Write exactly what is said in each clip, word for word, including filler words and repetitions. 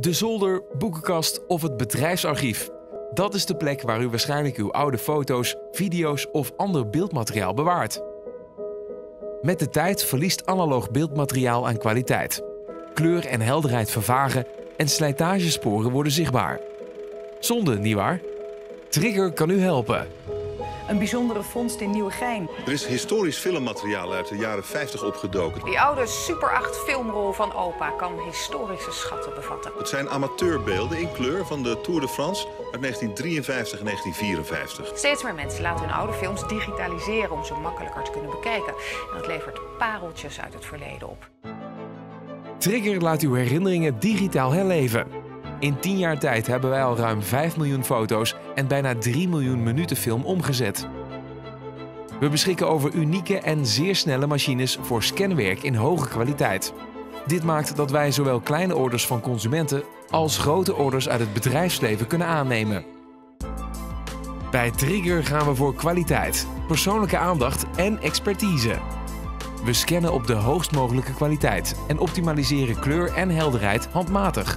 De zolder, boekenkast of het bedrijfsarchief. Dat is de plek waar u waarschijnlijk uw oude foto's, video's of ander beeldmateriaal bewaart. Met de tijd verliest analoog beeldmateriaal aan kwaliteit. Kleur en helderheid vervagen en slijtagesporen worden zichtbaar. Zonde, nietwaar? Trigger kan u helpen. Een bijzondere vondst in Nieuwegein. Er is historisch filmmateriaal uit de jaren vijftig opgedoken. Die oude Super acht filmrol van opa kan historische schatten bevatten. Het zijn amateurbeelden in kleur van de Tour de France uit negentien drieënvijftig en negentien vierenvijftig. Steeds meer mensen laten hun oude films digitaliseren om ze makkelijker te kunnen bekijken. En dat levert pareltjes uit het verleden op. Trigger laat uw herinneringen digitaal herleven. In tien jaar tijd hebben wij al ruim vijf miljoen foto's en bijna drie miljoen minuten film omgezet. We beschikken over unieke en zeer snelle machines voor scanwerk in hoge kwaliteit. Dit maakt dat wij zowel kleine orders van consumenten als grote orders uit het bedrijfsleven kunnen aannemen. Bij Trigger gaan we voor kwaliteit, persoonlijke aandacht en expertise. We scannen op de hoogst mogelijke kwaliteit en optimaliseren kleur en helderheid handmatig.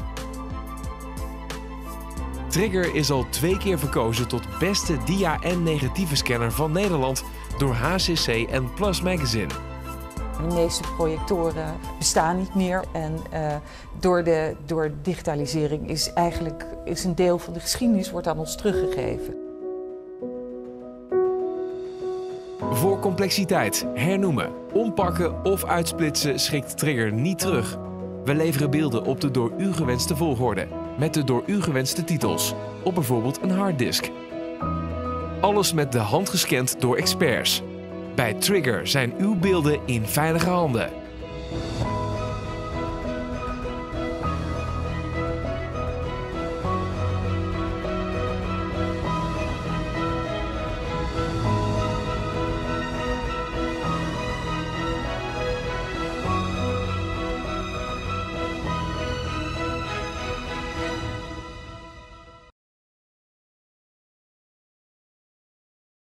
Trigger is al twee keer verkozen tot beste dia- en negatieve scanner van Nederland door H C C en Plus Magazine. De meeste projectoren bestaan niet meer en uh, door, de, door digitalisering is eigenlijk is een deel van de geschiedenis wordt aan ons teruggegeven. Voor complexiteit, hernoemen, ompakken of uitsplitsen schikt Trigger niet terug. We leveren beelden op de door u gewenste volgorde, met de door u gewenste titels, op bijvoorbeeld een harddisk. Alles met de hand gescand door experts. Bij Trigger zijn uw beelden in veilige handen.